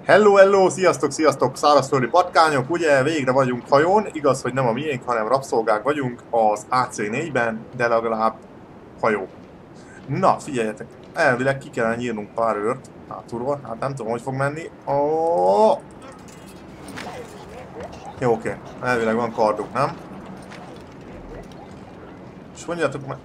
Hello, hello, sziasztok, sziasztok, szárazföldi patkányok, ugye végre vagyunk hajón, igaz, hogy nem a miénk, hanem rabszolgák vagyunk az AC4-ben, de legalább hajó. Na, figyeljetek, elvileg ki kellene nyírnunk pár őrt hátulról, hát nem tudom, hogy fog menni. Oh! Jó, oké, elvileg van kardunk, nem? És mondjátok meg,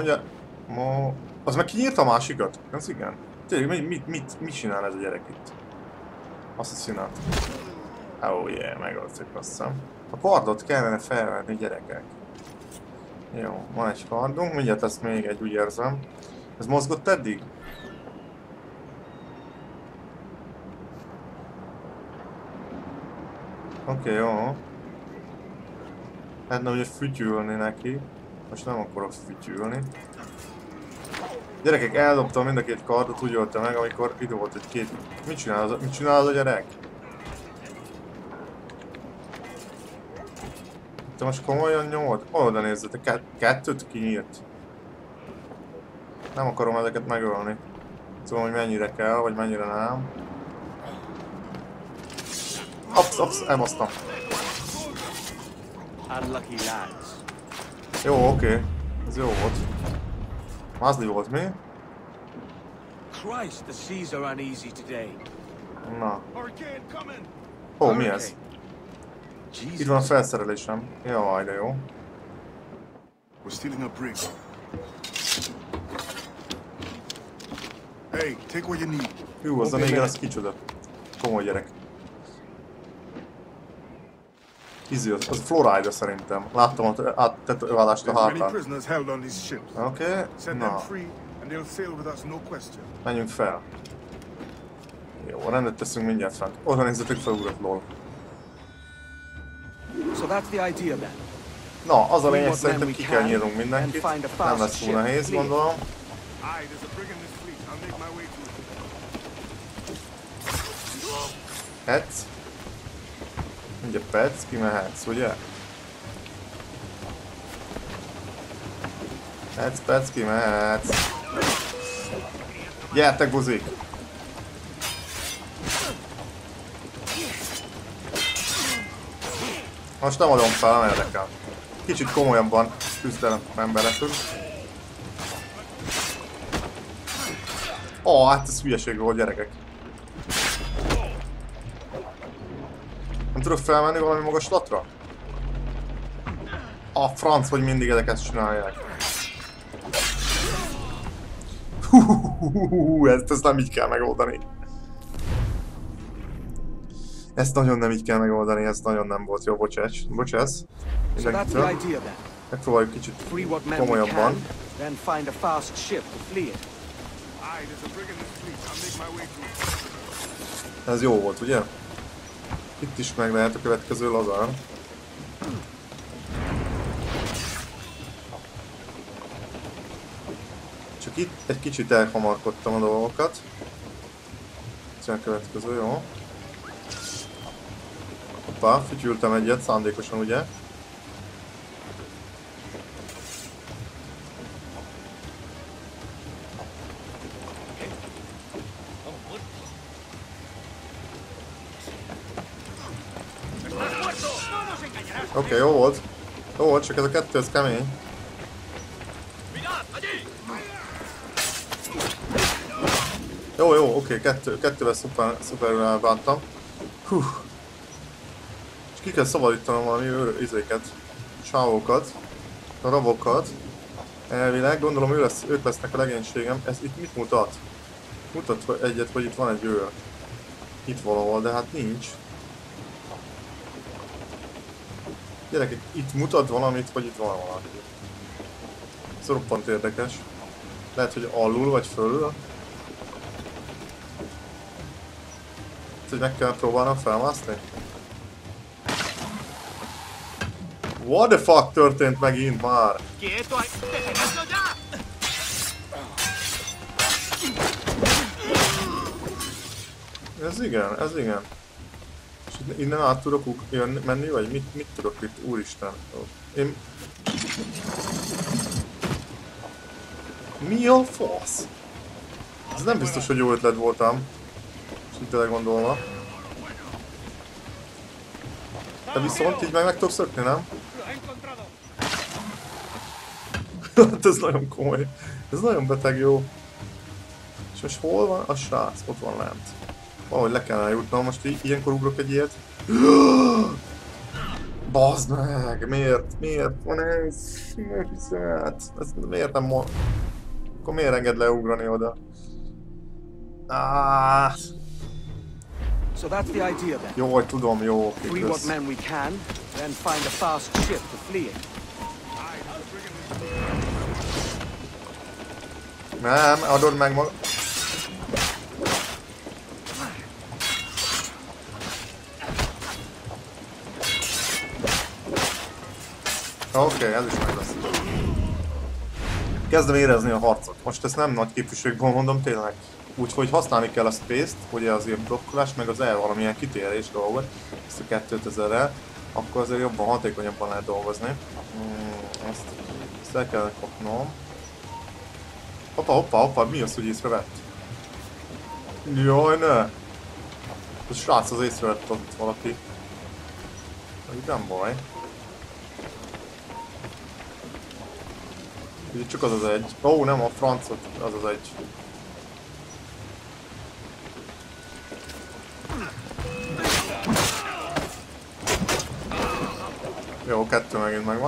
az meg kinyírta a másikat? Ez igen. Tényleg, mit csinál ez a gyerek itt? Assassinat. Oh yeah, megöltük, azt hiszem. A kardot kellene felvenni, gyerekek. Jó, van egy kardunk, mindjárt ezt még egy, úgy érzem. Ez mozgott eddig? Oké, jó. Lehetne ugye fütyülni neki. Most nem akarok fütyülni. Gyerekek, eldobtam mind a két kardot, úgy öltem meg, amikor idő volt egy két... Mit csinál az a gyerek? Te most komolyan nyomod? Oda nézzetek, kettőt kinyírt. Nem akarom ezeket megölni. Tudom, hogy mennyire kell, vagy mennyire nem. Ops, elbasztam. Jó, oké. Ez jó volt. Mázli volt mi? Na. Ó, mi ez? Itt van a felszerelésem. Jaj, de jó. Hú, az a néger, az kicsoda. Komoly gyerek. Az Florida szerintem. Láttam ott áttetoválást a hátán. Oké, na. Menjünk fel. Jó, rendet teszünk mindjárt fent. Oda nézzetek fel, urat, lol. Na, az a lényeg, szerintem ki kell nyírnunk mindenkit. Nem lesz túl nehéz, gondolom. Hetsz. Mindjárt petsz, kimehetsz, ugye? Petsz, kimehetsz. Gyertek, buzik! Most nem adom fel, nem érdekel. Kicsit komolyabban küzdelemben leszünk. Hát ez hülyeség volt, gyerekek. Nem tudok felmenni valami magaslatra? A franc, hogy mindig ezeket csinálják. Ezt nem így kell megoldani. Ezt nagyon nem így kell megoldani, ez nagyon nem volt jó, bocsász. Mindenkitől. Megpróbáljuk kicsit komolyabban. Ez jó volt, ugye? Itt is meg lehet a következő lazán. Csak itt egy kicsit elhamarkodtam a dolgokat. Ez a következő, jó. Hoppá, fütyültem egyet, szándékosan, ugye? Oké, jó volt. Jó volt, csak ez a kettő, ez kemény. Jó, oké, kettővel szuperül bántam. Hú. És ki kell szabadítanom valami izéket, sávokat, a rabokat. Elvileg, gondolom ők lesznek a legénységem. Ez itt mit mutat? Mutat egyet, hogy itt van egy őr. Itt valahol, de hát nincs. Gyerekek, itt mutat valamit, vagy itt van valami. Ez roppant érdekes. Lehet, hogy alul vagy fölül. Hogy meg kell próbálnom felmászni? What the fuck történt megint már? Ez igen. És innen át tudok menni, vagy mit tudok itt? Úristen. Mi a fasz? Ez nem biztos, hogy jó ötlet voltam. És itt gondolva. Te viszont így meg tudsz szökni, nem? Hát ez nagyon komoly. Ez nagyon beteg jó. És most hol van a srác? Ott van lent. Valahogy le kellene jutnom, most ilyenkor ugrok egy ilyet. Bazd meg! Miért van ez? Miért nem mond? Akkor miért enged leugrani oda? So that's the idea then. Jó, hogy tudom, jó. Free what men we can, then find a fast ship to flee in. Nem, adod meg maga. Oké, ez is meg lesz. Kezdem érezni a harcot. Most ezt nem nagy képviségben mondom, tényleg. Úgyhogy használni kell a space-t, ugye az ilyen blokkolás, meg az valamilyen kitérés dolgot, ezt a 2000-rel, akkor azért jobban, hatékonyabban lehet dolgozni. Ezt el kellene kapnom. Hoppa, mi az, hogy észrevett? Jaj, ne! A srác az észrevett ott valaki. Nem baj. Ugye csak az az egy. Ó, nem a francot, az az egy. Jó, 2 megint megvan.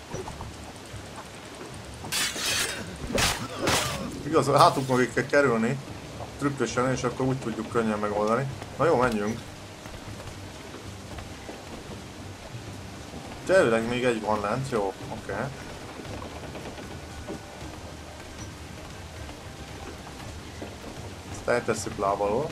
Igaz, hátunk mögé kell kerülni, trükkösen, és akkor úgy tudjuk könnyen megoldani. Na jó, menjünk. Tényleg még egy van lent, jó, oké. Ezt eltesszük lábalól.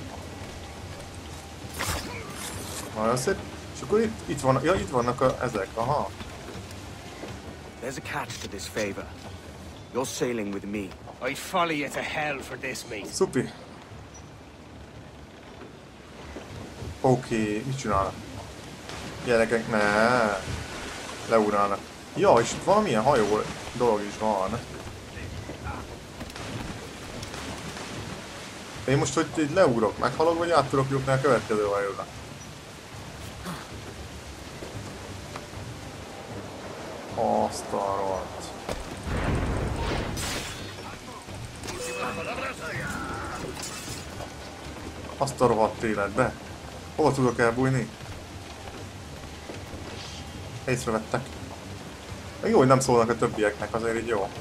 Nagyon szép. És akkor itt van, ja, itt vannak ezek, aha. There's a catch to this favor. You're sailing with me. I'd follow you to hell for this, mate. Szupi. Oké, mit csinálnak? Gyerekek, ne. Leugrálnak. Ja, és itt valamilyen hajó dolog is van. Én most, hogy így leugrok, meghalok, vagy át tudok jutni a következő hajóra? Azt a rohadt. Azt a rohadt életbe. Hova tudok elbújni? Észrevettek. Meg jó, hogy nem szólnak a többieknek, azért így jó.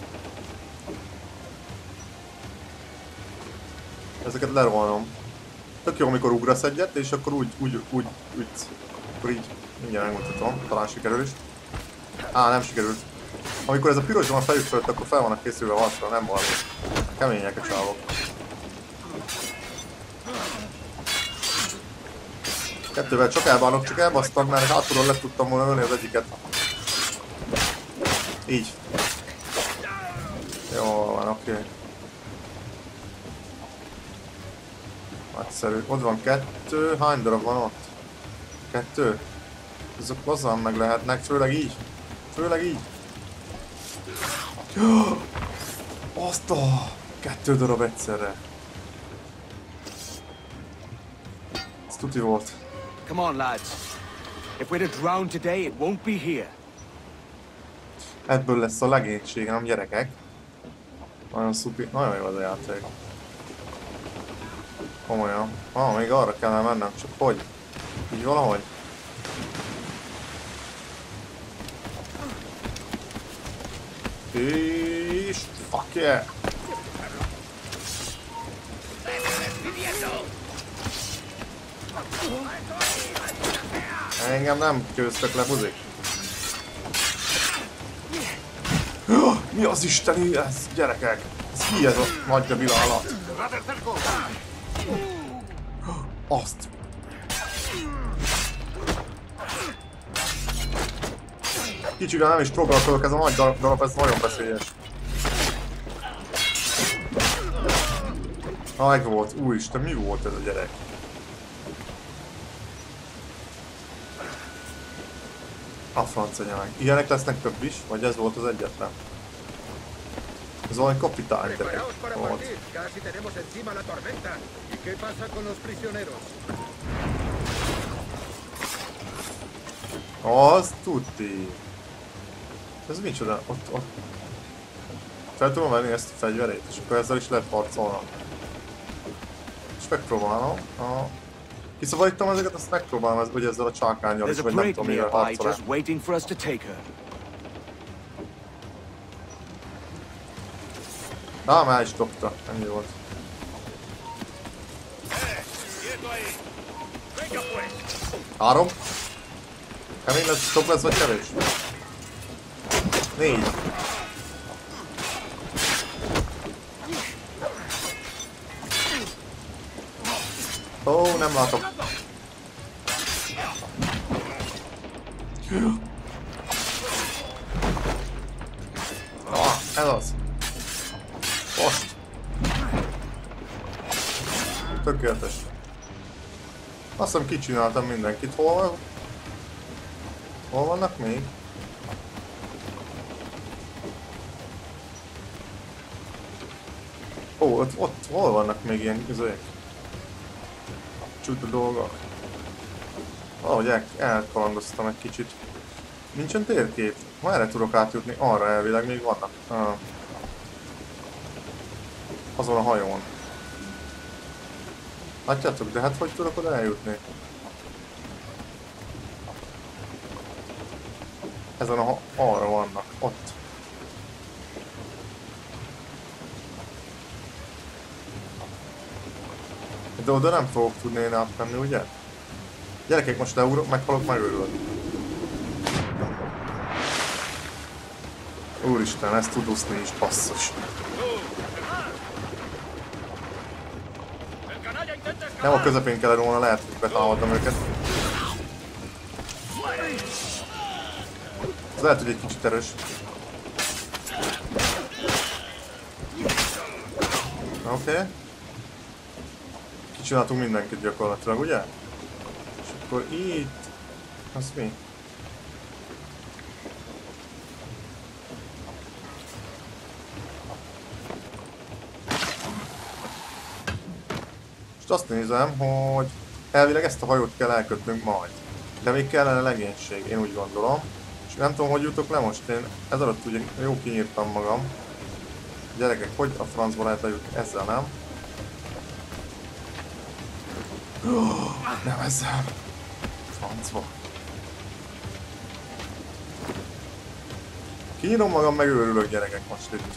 Ezeket lerolnom. Tök jó, amikor ugrasz egyet, és akkor úgy akkor így mindjárt megmutatom, talán sikerül is. Nem sikerült. Amikor ez a piros van a fejük fölött, akkor fel vannak készülve harcra, nem valami. Kemények a csávok. Kettővel csak elbánok, csak elbasztam, mert hátulról le tudtam volna ölni az egyiket. Így. Jó van, oké. Nagyszerű. Ott van 2. Hány darab van ott? 2? Azok hozzám meg lehetnek, főleg így. Főleg így. Azt a 2 darab egyszerre. Ez tuti volt. Come on, lads. If we're to drown today, it won't be here. Ebből lesz a legénység, nem gyerekek? Nagyon szupi, nagyon jó az a játék. Komolyan. Még arra kellene mennem, csak hogy? Így valahogy? És... fuck yeah! Engem nem győztek le, buzik. Mi az isteni ez, gyerekek? Ez ki ez a nagy debila alatt? Azt. Kicsivel nem is próbálkozok, ez a nagy darab, ez nagyon veszélyes. Meg volt, úristen, mi volt ez a gyerek? A francanyák. Ilyenek lesznek több is? Vagy ez volt az egyetlen? Ez valami kapitány gyerek volt. Az tuti. Ez micsoda? Ott. Fel tudom venni ezt a fegyverét, és akkor ezzel is lehet harcolnom. És megpróbálom. Kiszabadítom ezeket, azt megpróbálom, hogy ezzel a csákánnyal is, There's a vagy nem brig tudom, mivel nearby harcolok. just waiting for us to take her. Már is dobta. Ennyi volt. Három. Kemény lesz, top lesz vagy kevés? 4. Ó, nem látok. Ez az. Most. Tökéletes. Azt hiszem kicsináltam mindenkit. Hol vannak még? Ó, ott hol vannak még ilyen üzők? Csuda dolgok. Valahogy elkalandoztam egy kicsit. Nincsen térkép. Merre tudok átjutni? Arra elvileg még vannak. Azon a hajón. Látjátok, de hát hogy tudok oda eljutni? Ezen arra vannak. Ott. De oda nem fogok tudni én átmenni, ugye? Gyerekek, most leugrok, meghalok, megőrülök. Úristen, ezt tud úszni is, basszus. Nem a közepén kellene volna, lehet, hogy betámadtam őket. Ez lehet, hogy egy kicsit erős. Oké. Kicsináltunk mindenkit gyakorlatilag, ugye? És akkor itt... Az mi? Most azt nézem, hogy elvileg ezt a hajót kell elkötnünk majd. De még kellene legénység, én úgy gondolom. És nem tudom, hogy jutok le most, én ez alatt ugye jó kinyírtam magam. Gyerekek, hogy a francba lehet lejutni? Ezzel nem. Nem ezzel. Francba. Kinyírom magam, megőrülök, gyerekek, most itt.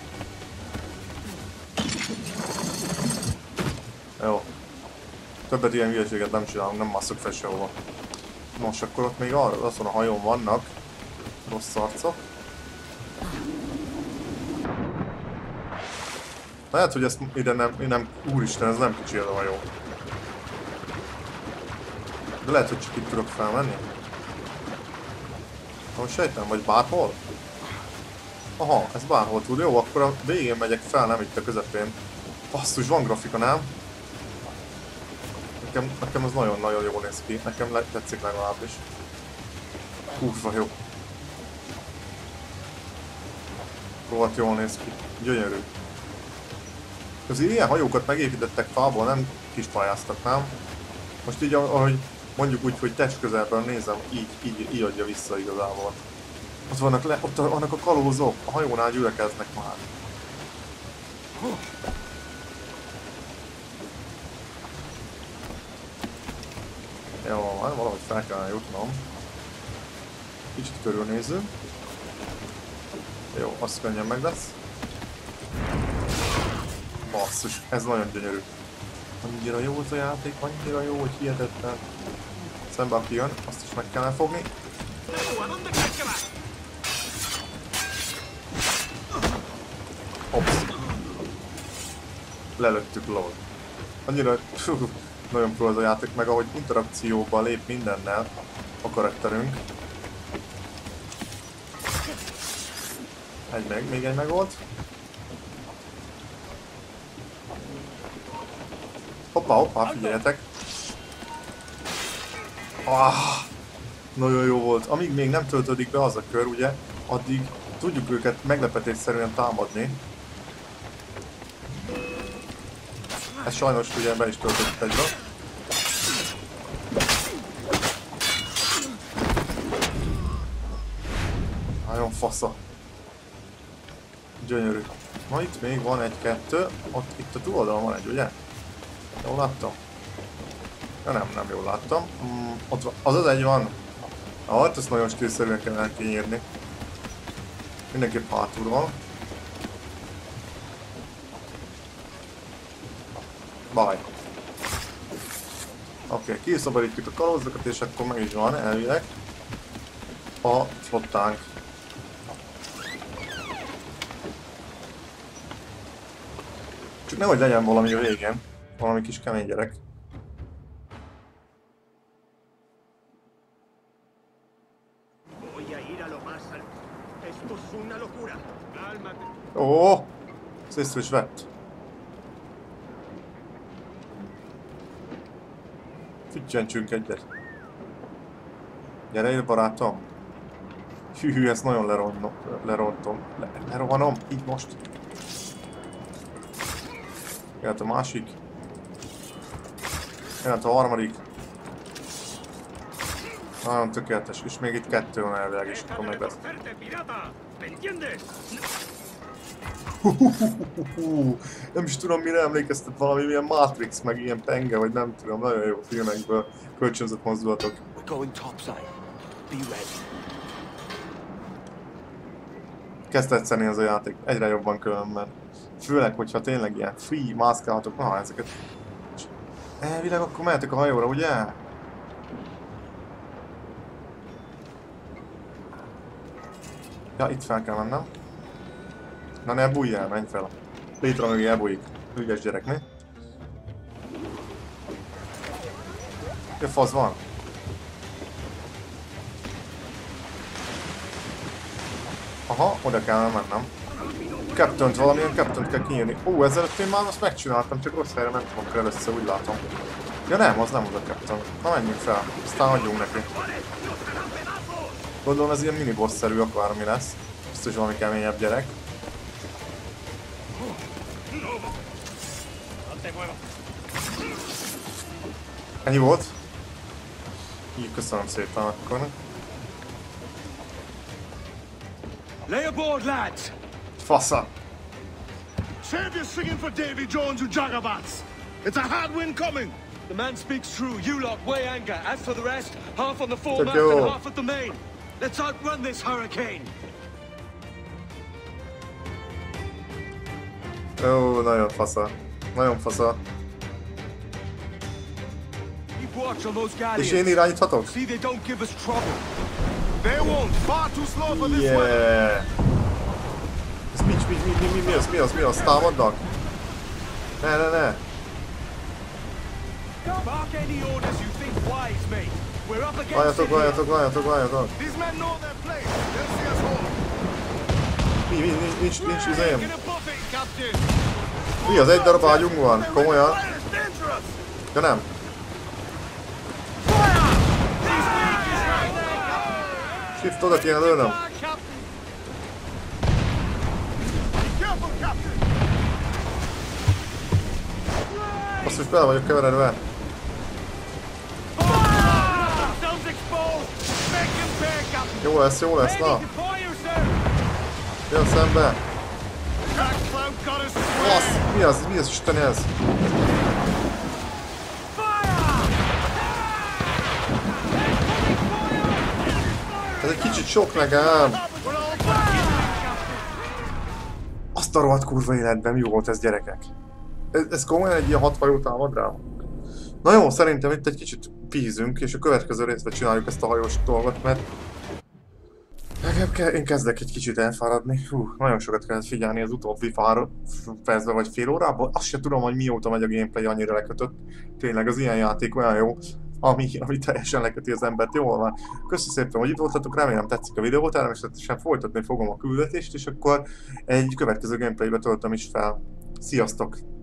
Jó. Többet ilyen hülyeséget nem csinálunk, nem masszuk fel sehova. Most akkor ott még azon a hajón vannak rossz arcok. Lehet, hogy ezt ide nem... Úristen, ez nem kicsi ez a hajó. De lehet, hogy csak itt tudok felmenni. Most sejtem, vagy bárhol? Aha, ez bárhol tud. Jó, akkor a végén megyek fel, nem itt a közepén. Basszus, van grafika, nem? Nekem az nagyon-nagyon jól néz ki. Nekem tetszik legalábbis. Kurva jó. Rohadt jól néz ki. Gyönyörű. Azért ilyen hajókat megépítettek fából, nem kis pályáztak, nem? Most így, ahogy mondjuk úgy, hogy test közelben nézem, így adja vissza igazából. Ott vannak a kalózok, a hajónál gyülekeznek már. Jó, hát valahogy fel kellene jutnom. Kicsit körülnézünk. Jó, az könnyen meg lesz. Basszus, ez nagyon gyönyörű. Annyira jó az a játék, annyira jó, hogy hihetetlen. Szembe aki jön, azt is meg kellene fogni. Hops. Lelőttük lol. Annyira nagyon pro az a játék, meg ahogy interakcióba lép mindennel a karakterünk. Még egy megold. Hoppá, figyeljetek! Nagyon jó volt. Amíg még nem töltődik be az a kör, ugye, addig tudjuk őket meglepetésszerűen támadni. Ez sajnos ugye be is töltött egybe. fasza. Gyönyörű. Na itt még van egy-kettő. Ott itt a túloldalon van egy, ugye? Jól láttam? Ja, nem jól láttam. Ott az egy van. Hát ezt nagyon stílszerűen kellene kinyírni. Mindenképp hátulról. Baj. Oké, kiszabadítjuk a kalózokat, és akkor meg is van elvileg a flottánk. Csak nehogy legyen valami a végén. Valami kis kemény gyerek. Ó, ezt észre is vett. Füttyentsünk egyet. Gyere ide, barátom. Hű, ezt nagyon lerontom. Lerohanom, így most. Jöhet a másik. Jöhet a harmadik. Nagyon tökéletes, és még itt kettő van elvileg, és akkor meg lesz. Nem is tudom, mire emlékeztet, valami ilyen Matrix, meg ilyen penge, vagy nem tudom, nagyon jó filmekből kölcsönzött mozdulatok. Kezd tetszeni ez a játék, egyre jobban különben. Főleg, hogyha tényleg ilyen free mászkálhatok, na ezeket. Elvileg akkor mehetek a hajóra, ugye? Ja, itt fel kell mennem. Na ne bújjál, menj fel. Létre mögé elbújik. Ügyes gyerek, mi? Mi fasz van? Aha, oda kell mennem. Captain-t, valamilyen Captain-t kell kinyírni. Ó, ezzel én már azt megcsináltam, csak rossz helyre mentem akkor először, úgy látom. Ja nem, az nem az a Captain. Na menjünk fel, aztán hagyjunk neki. Gondolom ez ilyen mini-boss-szerű akármi lesz. Biztos valami keményebb gyerek. Ennyi volt? Így köszönöm szépen akkor. Lay aboard, lads! Fasza! Save your singing for Davy Jones, you jagabats! It's a hard wind coming! The man speaks true. You lot weigh anchor. As for the rest, half on the foremast jó. and half at the main. Let's outrun this hurricane! Ó, nagyon fasza. Nagyon fasza. Keep watch on those És galleons. én irányíthatok? See they don't give us trouble. They won't! Far too slow for this weather! Yeah! Ez mi az? Támadnak? Ne! Bark any orders you think wise, mate. We're up against it. Várjatok! These men know their place! They'll see us home! Nincs izém. Get a buffet, Captain! Mi az, egy darab ágyunk van? Komolyan? Fire's dangerous! Ja nem. Shift, oda kéne lőnöm. Careful, Captain! Azt is bele vagyok keveredve. Themselves exposed! Make him pay, Captain! Jó lesz, na. Jön szembe. Jack Cloud got us Fasz! Mi az Isten ez? Ez egy kicsit sok nekem. Azt a rohadt kurva életben mi volt ez, gyerekek? Ez komolyan egy ilyen 6 hajó támad rá? Na jó, szerintem itt egy kicsit pízünk, és a következő részben csináljuk ezt a hajós dolgot, mert én kezdek egy kicsit elfáradni. Nagyon sokat kellett figyelni az utóbbi pár percben vagy fél órában. Azt sem tudom, hogy mióta megy a gameplay, annyira lekötött. Tényleg az ilyen játék olyan jó, ami teljesen leköti az embert. Jól van. Köszönöm szépen, hogy itt voltatok, remélem tetszik a videó, természetesen folytatni fogom a küldetést, és akkor egy következő gameplaybe töltöm is fel. Sziasztok!